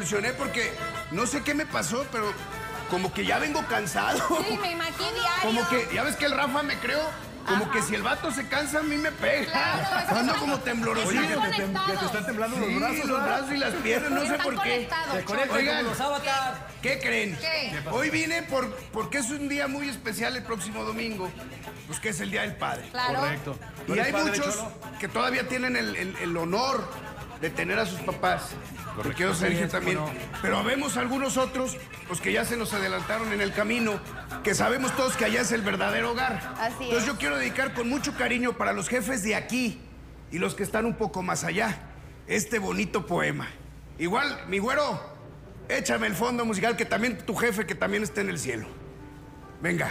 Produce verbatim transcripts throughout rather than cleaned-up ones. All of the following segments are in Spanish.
convulsioné porque no sé qué me pasó, pero como que ya vengo cansado. Sí, me imagino. Como que, ya ves que el Rafa me creó, como Ajá. que si el vato se cansa, a mí me pega. Claro, ando como temblorosillo. Oye, que te, tem, que te están temblando sí, los brazos. los brazos y las piernas, no sé por qué. Se conectan Oigan, como los avatars. ¿Qué creen? ¿Qué? Hoy vine por, porque es un día muy especial el próximo domingo, pues que es el Día del Padre. Claro. Correcto. Y hay muchos que todavía tienen el, el, el honor de tener a sus papás. Porque yo, Sergio, también. No. Pero habemos algunos otros, pues que ya se nos adelantaron en el camino, que sabemos todos que allá es el verdadero hogar. Así Entonces es. yo quiero dedicar con mucho cariño para los jefes de aquí y los que están un poco más allá, este bonito poema. Igual, mi güero, échame el fondo musical, que también tu jefe, que también está en el cielo. Venga.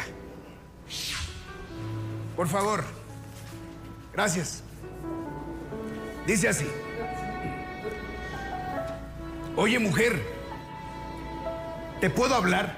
Por favor. Gracias. Dice así. Oye, mujer, ¿te puedo hablar?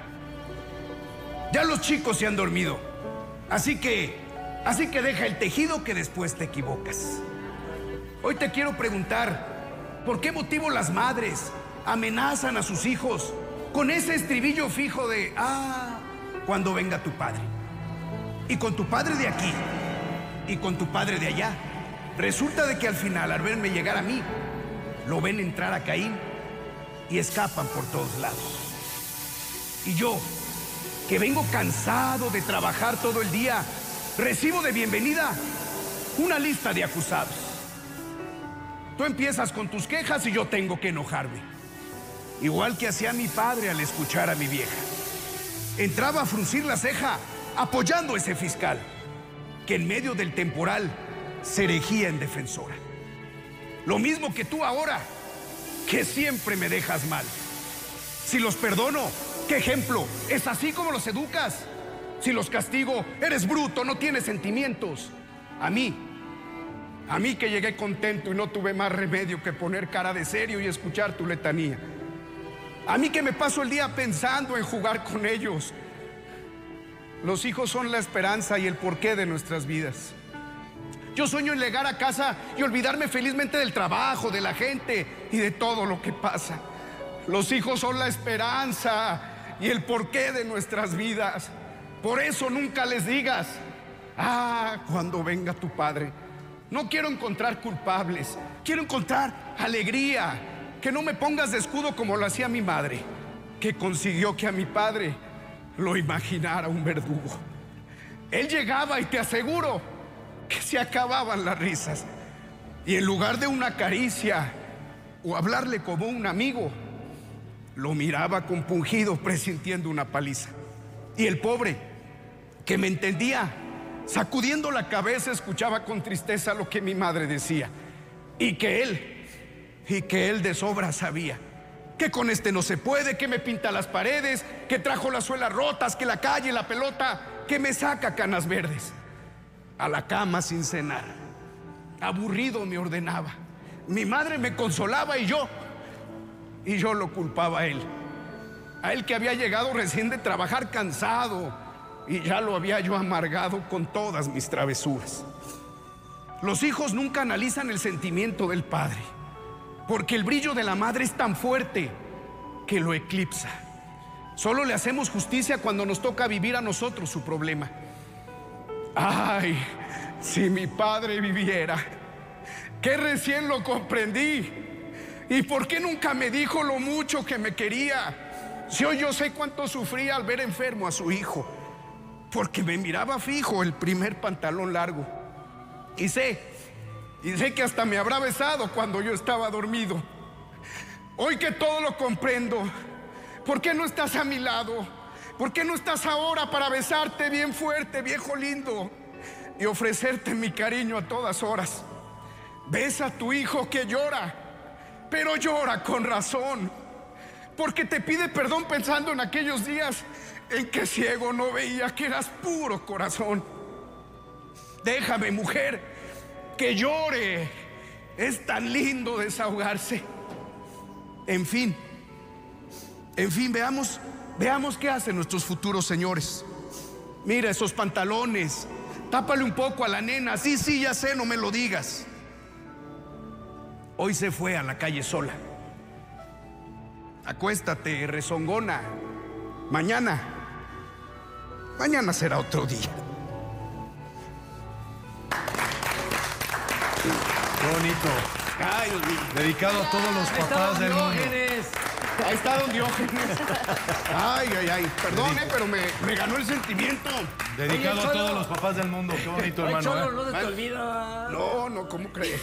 Ya los chicos se han dormido, así que, así que deja el tejido que después te equivocas. Hoy te quiero preguntar, ¿por qué motivo las madres amenazan a sus hijos con ese estribillo fijo de, ah, cuando venga tu padre? Y con tu padre de aquí, y con tu padre de allá, resulta de que al final, al verme llegar a mí, lo ven entrar a Caín y escapan por todos lados. Y yo, que vengo cansado de trabajar todo el día, recibo de bienvenida una lista de acusados. Tú empiezas con tus quejas y yo tengo que enojarme. Igual que hacía mi padre al escuchar a mi vieja. Entraba a fruncir la ceja apoyando a ese fiscal, que en medio del temporal se erigía en defensora. Lo mismo que tú ahora, que siempre me dejas mal. Si los perdono, ¿qué ejemplo? ¿Es así como los educas? Si los castigo, eres bruto, no tienes sentimientos. A mí, a mí que llegué contento y no tuve más remedio que poner cara de serio y escuchar tu letanía. A mí que me paso el día pensando en jugar con ellos. Los hijos son la esperanza y el porqué de nuestras vidas. Yo sueño en llegar a casa y olvidarme felizmente del trabajo, de la gente y de todo lo que pasa. Los hijos son la esperanza y el porqué de nuestras vidas. Por eso nunca les digas, ah, cuando venga tu padre. No quiero encontrar culpables, quiero encontrar alegría. Que no me pongas de escudo como lo hacía mi madre, que consiguió que a mi padre lo imaginara un verdugo. Él llegaba y te aseguro que se acababan las risas. Y en lugar de una caricia o hablarle como un amigo, lo miraba compungido presintiendo una paliza. Y el pobre, que me entendía, sacudiendo la cabeza, escuchaba con tristeza lo que mi madre decía. Y que él, y que él de sobra sabía que con este no se puede, que me pinta las paredes, que trajo las suelas rotas, que la calle, la pelota, que me saca canas verdes. A la cama sin cenar, aburrido me ordenaba. Mi madre me consolaba y yo, y yo lo culpaba a él. A él que había llegado recién de trabajar cansado y ya lo había yo amargado con todas mis travesuras. Los hijos nunca analizan el sentimiento del padre, porque el brillo de la madre es tan fuerte que lo eclipsa. Solo le hacemos justicia cuando nos toca vivir a nosotros su problema. Ay, si mi padre viviera, que recién lo comprendí. ¿Y por qué nunca me dijo lo mucho que me quería? Si hoy yo sé cuánto sufría al ver enfermo a su hijo, porque me miraba fijo el primer pantalón largo. Y sé, y sé que hasta me habrá besado cuando yo estaba dormido. Hoy que todo lo comprendo, ¿por qué no estás a mi lado? ¿Por qué no estás ahora para besarte bien fuerte, viejo lindo, y ofrecerte mi cariño a todas horas? Besa a tu hijo que llora, pero llora con razón, porque te pide perdón pensando en aquellos días en que ciego no veía que eras puro corazón. Déjame, mujer, que llore. Es tan lindo desahogarse. En fin, en fin, veamos, veamos qué hacen nuestros futuros señores. Mira esos pantalones, tápale un poco a la nena. Sí, sí, ya sé, no me lo digas. Hoy se fue a la calle sola. acuéstate, rezongona. Mañana, mañana será otro día. Qué bonito. Ay, Dios mío. Dedicado a todos los papás del mundo. Ahí está don Diógenes. Ay, ay, ay. Perdone, pero me, me ganó el sentimiento. Dedicado Oye, a todos Cholo. los papás del mundo. Qué bonito, Ay, hermano. Cholo, ¿eh? no se te olvida. No, no, ¿cómo crees?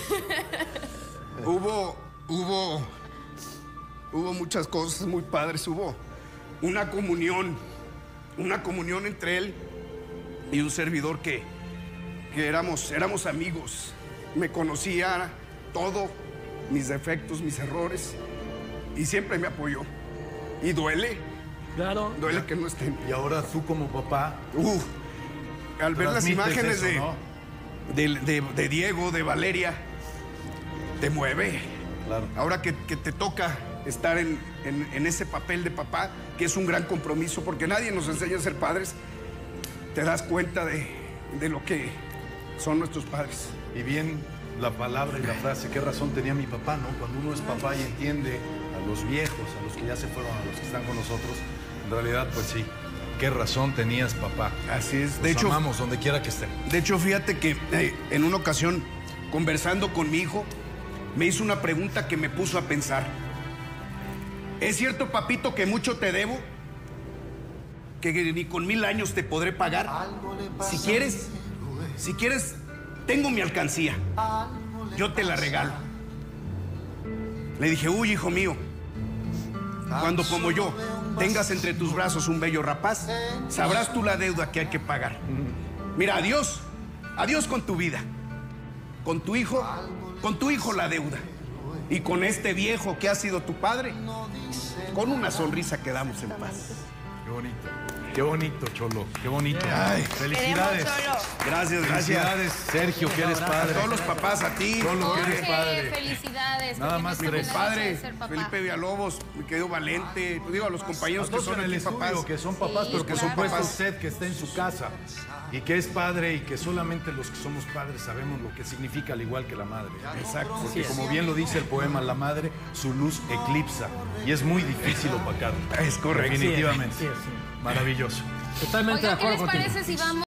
hubo, hubo, hubo muchas cosas muy padres. Hubo una comunión, una comunión entre él y un servidor que, que éramos, éramos amigos. Me conocía todo, mis defectos, mis errores, y siempre me apoyó. Y duele, Claro. duele que no estén. Y ahora tú como papá, Uf, al ver las transmites imágenes eso, de, ¿no? de, de- de Diego, de Valeria, te mueve. Claro. Ahora que, que te toca estar en, en- en ese papel de papá, que es un gran compromiso, porque nadie nos enseña a ser padres, te das cuenta de, de lo que son nuestros padres. Y bien la palabra y la frase, qué razón tenía mi papá, ¿no? Cuando uno es papá y entiende a los viejos, a los que ya se fueron, a los que están con nosotros, en realidad, pues sí, qué razón tenías, papá. Así es. Los De hecho, amamos donde quiera que estén. De hecho, fíjate que eh, en una ocasión, conversando con mi hijo, me hizo una pregunta que me puso a pensar. ¿Es cierto, papito, que mucho te debo? ¿Que ni con mil años te podré pagar? Si quieres, si quieres, tengo mi alcancía. Yo te la regalo. Le dije, uy, hijo mío, cuando como yo tengas entre tus brazos un bello rapaz, sabrás tú la deuda que hay que pagar. Mira, adiós, adiós con tu vida. Con tu hijo, con tu hijo la deuda. Y con este viejo que ha sido tu padre, con una sonrisa quedamos en paz. Qué bonito. Qué bonito, Cholo. Qué bonito. Ay, felicidades. Gracias, gracias. Felicidades, Sergio, que eres A padre. todos los papás, a ti. Cholo, que eres Jorge, padre. felicidades. Nada porque más no que es eres una Padre, de ser papá. Felipe Villalobos, mi querido Valente, digo a los compañeros que Todos son en el aquí estudio, papás. que son papás, Sí, pero que claro. son papás. Usted que está en su casa y que es padre y que solamente los que somos padres sabemos lo que significa, al igual que la madre. Exacto. Porque como bien lo dice el poema, la madre, su luz eclipsa y es muy difícil opacarla. Es correcto. Definitivamente. Sí, sí. Maravilloso. Totalmente de Oiga, ¿qué acuerdo les contigo. parece si vamos